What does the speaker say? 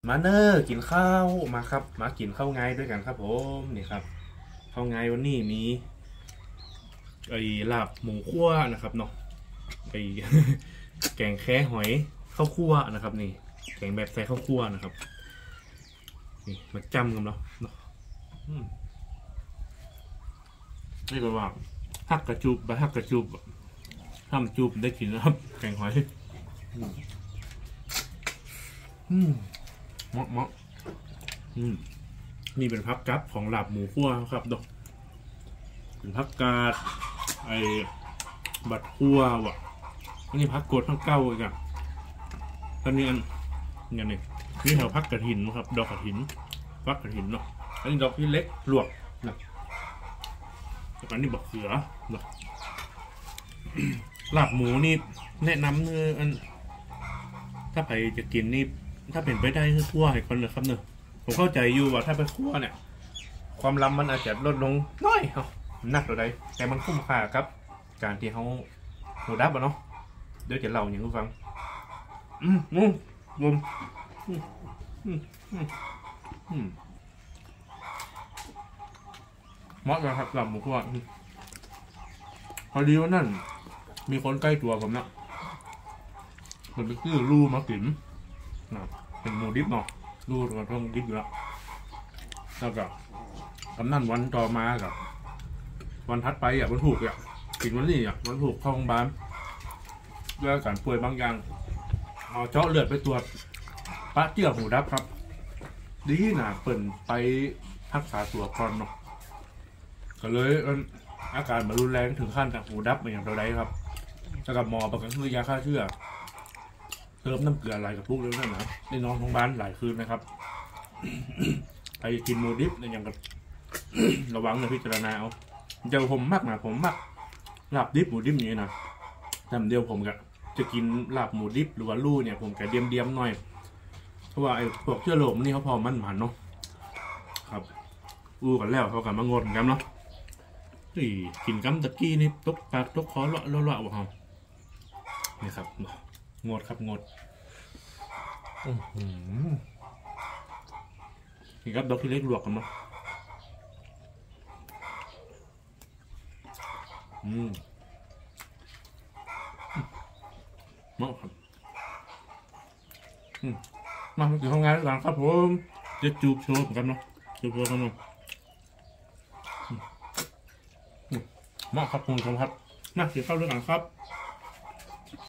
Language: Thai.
มาเนอร์กินข้าวมาครับมากินข้าวไงด้วยกันครับผมนี่ครับข้าวไงวันนี้มีไอ้ลาบหมูคั่วนะครับเนาะไอ้ แกงแค่หอยข้าวคั่วนะครับนี่แกงแบบใส่ข้าวคั่วนะครับนี่มาจำกันเนาะนี่ก็ว่าฮักกระจูบไปฮักกระจูบทำจูบได้กินนะครับแกงหอยเหมาะนี่เป็นพักกับของลาบหมูคั่วครับดอกเป็นพักกาดไอ้บัดคั่ววะอันนี้พักกดพักเก้าอีกอ่ะตอนนี้อันอย่างนี้นี่แถวพักกระถินครับดอกกระถินพักกระถินเนาะอันนี้ดอกที่เล็กลวกนะอันนี้บักเขือเนาะลาบหมูนี่แนะนำคืออันถ้าใครจะกินนี่ถ้าเป็นไปได้คือคั่วให้คนเลยครับเนอะผมเข้าใจอยู่ว่าถ้าไปคั่วเนี่ยความล้ำมันอาจจะลดลงน้อยนักหรือใดแต่มันคุ้มค่าครับการที่เขาหูดับอ่ะเนาะเดี๋ยวจะเล่าอย่างนี้ฟังบุมเหมาะนะครับลาบหมูคั่วพอดีว่านั่นมีคนใกล้ตัวผมนะมันไปซื้อรูมากินเป็นหมูดิบเนาะรูกับต้องดิบอยู่แล้วก็กำนั่นวันต่อมากับวันทัดไปวันถูกกินวันนี้วันถูกเข้าโรงพยาบาลด้วยอาการป่วยบางอย่างเอาเจาะเลือดไปตรวจปะเจือกหูดับครับดีนะเปิ่นไปรักษาตัวก่อนเนาะก็เลยอาการมันรุนแรงถึงขั้นหูดับอย่างไรครับแล้วกับหมอประกันคือยาฆ่าเชื้อเติมน้ำเกลืออะไรกับพวกเรื่องนั้นนะได้นอนโรงพยาบาลหลายคืนนะครับไปกินหมูดิบในอย่างกับระวังนะพิจารณาเอาเจ้าผมมากนะผมมากลาบดิบหมูดิบอย่างนี้นะแต่เดียวผมจะกินลาบหมูดิบหรือว่าลู่เนี่ยผมแกเดียมหน่อยเพราะว่าไอ้พวกเชื้อโรคนี่เขาพอมันเนาะครับอู้กันแล้วเขากันมางดกันเนาะกินกัมตะกี้นี่ตกปากตกคอเลาะว่ะครับนี่ครับงดครับงดนี่ครับดอกที่เล็กลวกกันเนาะเหมาะครับมาถึงทำงานหลังครับผมจะจูบโชว์กันเนาะจูบโชว์กันเนาะเหมาะครับคุณผู้ชมครับน่าเสียเข้าเรื่องหลังครับ